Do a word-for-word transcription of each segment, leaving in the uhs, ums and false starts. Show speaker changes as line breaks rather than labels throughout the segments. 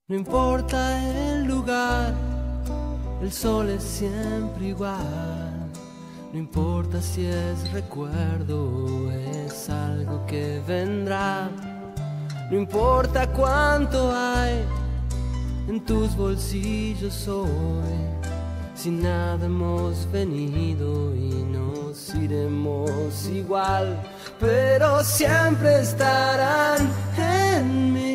No importa el lugar, el sol es siempre igual. No importa si es recuerdo o es algo que vendrá. No importa cuánto hay en tus bolsillos hoy. Si nada hemos venido y nos iremos igual, pero siempre estarán en mí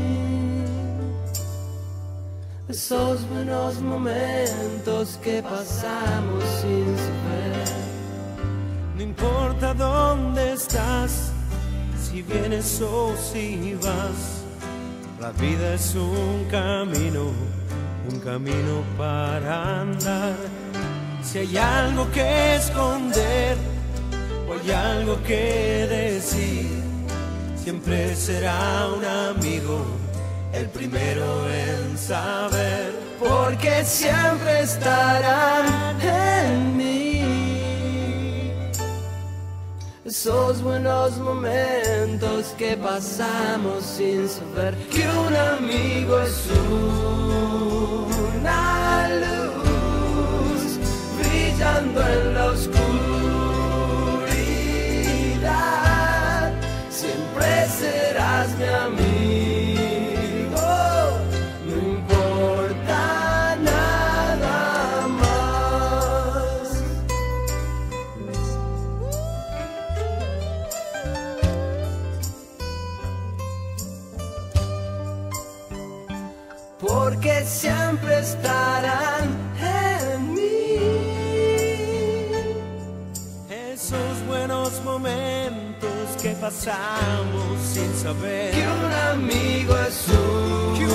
esos buenos momentos que pasamos sin saber.
No importa dónde estás, si vienes o si vas, la vida es un camino, un camino para andar. Si hay algo que esconder o hay algo que decir, siempre será un amigo el primero en saber,
porque siempre estarán en mí esos buenos momentos que pasamos sin saber que un amigo es una luz brillando en la oscuridad. Siempre serás mi amigo. Porque siempre estarán en mí
esos buenos momentos que pasamos sin saber
que un amigo es un